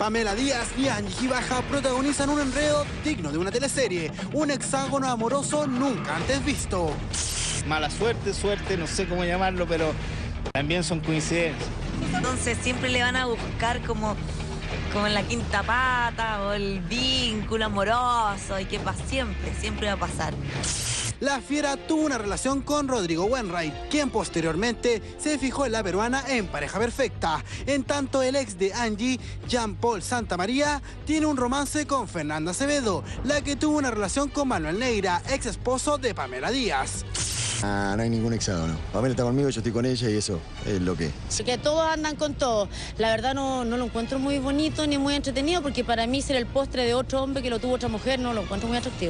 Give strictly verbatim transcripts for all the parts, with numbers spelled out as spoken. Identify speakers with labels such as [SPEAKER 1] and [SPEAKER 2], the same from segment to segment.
[SPEAKER 1] Pamela Díaz y Angie Gibaja protagonizan un enredo digno de una teleserie, un hexágono amoroso nunca antes visto.
[SPEAKER 2] Mala suerte, suerte, no sé cómo llamarlo, pero también son coincidencias.
[SPEAKER 3] Entonces siempre le van a buscar como, como en la quinta pata o el vínculo amoroso y que pa siempre, siempre va a pasar.
[SPEAKER 1] La Fiera tuvo una relación con Rodrigo Wainwright, quien posteriormente se fijó en la peruana en Pareja Perfecta. En tanto, el ex de Angie, Jean Paul Santamaría, tiene un romance con Fernanda Acevedo, la que tuvo una relación con Manuel Neira, ex esposo de Pamela Díaz.
[SPEAKER 4] Ah, no hay ningún hexágono. Pamela está conmigo, yo estoy con ella y eso es lo que es.
[SPEAKER 5] Que todos andan con todo. La verdad no, no lo encuentro muy bonito ni muy entretenido porque para mí ser el postre de otro hombre que lo tuvo otra mujer no lo encuentro muy atractivo.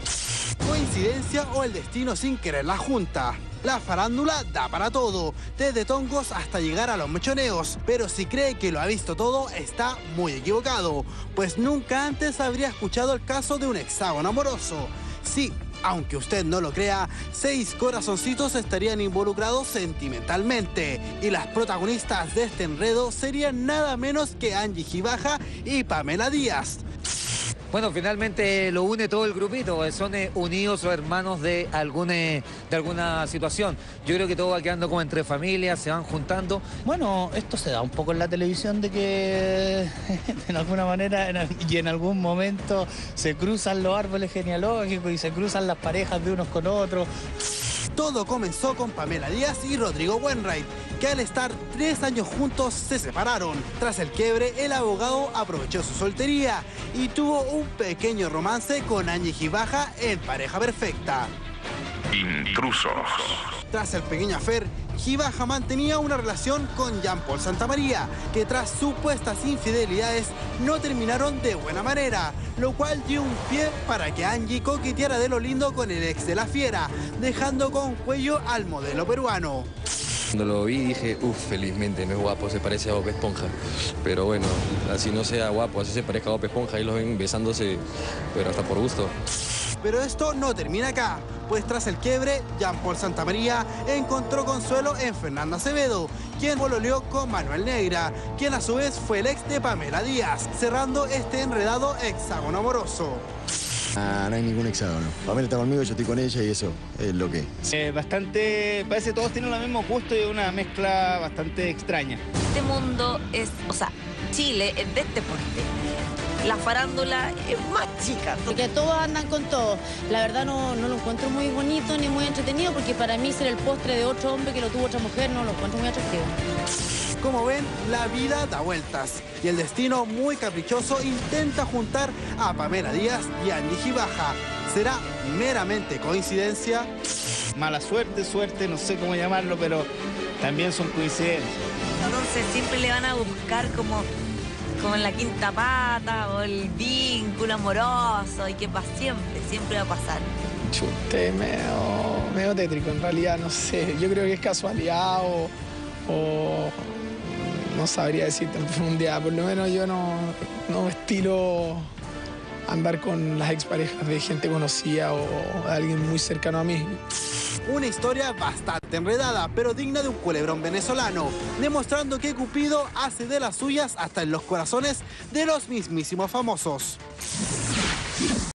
[SPEAKER 1] ¿Coincidencia o el destino sin querer la junta? La farándula da para todo, desde tongos hasta llegar a los mechoneos. Pero si cree que lo ha visto todo, está muy equivocado, pues nunca antes habría escuchado el caso de un hexágono amoroso. Sí, aunque usted no lo crea, seis corazoncitos estarían involucrados sentimentalmente. Y las protagonistas de este enredo serían nada menos que Angie Gibaja y Pamela Díaz.
[SPEAKER 6] Bueno, finalmente lo une todo el grupito, son eh, unidos o hermanos de, algún, eh, de alguna situación. Yo creo que todo va quedando como entre familias, se van juntando.
[SPEAKER 2] Bueno, esto se da un poco en la televisión de que en alguna manera en, y en algún momento se cruzan los árboles genealógicos y se cruzan las parejas de unos con otros.
[SPEAKER 1] Todo comenzó con Pamela Díaz y Rodrigo Wainwright, que al estar tres años juntos se separaron. Tras el quiebre, el abogado aprovechó su soltería y tuvo un pequeño romance con Angie Gibaja en Pareja Perfecta.
[SPEAKER 7] Intrusos.
[SPEAKER 1] Tras el pequeño affair, Gibaja mantenía una relación con Jean Paul Santamaría, que tras supuestas infidelidades no terminaron de buena manera, lo cual dio un pie para que Angie coqueteara de lo lindo con el ex de la Fiera, dejando con cuello al modelo peruano.
[SPEAKER 8] Cuando lo vi dije, uff, felizmente no es guapo, se parece a Bob Esponja. Pero bueno, así no sea guapo, así se parezca a Bob Esponja, ahí los ven besándose, pero hasta por gusto.
[SPEAKER 1] Pero esto no termina acá, pues tras el quiebre, Jean Paul Santamaría encontró consuelo en Fernanda Acevedo, quien pololeó con Manuel Neira, quien a su vez fue el ex de Pamela Díaz, cerrando este enredado hexágono amoroso.
[SPEAKER 4] Ah, no hay ningún hexágono. Pamela está conmigo, yo estoy con ella y eso es lo que es.
[SPEAKER 2] Eh, bastante, parece que todos tienen los mismos gustos y una mezcla bastante extraña.
[SPEAKER 3] Este mundo es, o sea, Chile es de este porte. La farándula es más chica.
[SPEAKER 5] Porque todos andan con todo. La verdad no, no lo encuentro muy bonito ni muy entretenido porque para mí ser el postre de otro hombre que lo tuvo otra mujer no lo encuentro muy atractivo.
[SPEAKER 1] Como ven, la vida da vueltas y el destino muy caprichoso intenta juntar a Pamela Díaz y Angie Gibaja. ¿Será meramente coincidencia?
[SPEAKER 2] Mala suerte, suerte, no sé cómo llamarlo, pero también son coincidencias.
[SPEAKER 3] Entonces siempre le van a buscar como, como en la quinta pata o el vínculo amoroso y que pa siempre, siempre va a pasar.
[SPEAKER 9] Chute, medio, medio tétrico en realidad, no sé. Yo creo que es casualidad o, o no sabría decirte en profundidad. Por lo menos yo no, no estilo andar con las exparejas de gente conocida o de alguien muy cercano a mí.
[SPEAKER 1] Una historia bastante enredada, pero digna de un culebrón venezolano, demostrando que Cupido hace de las suyas hasta en los corazones de los mismísimos famosos.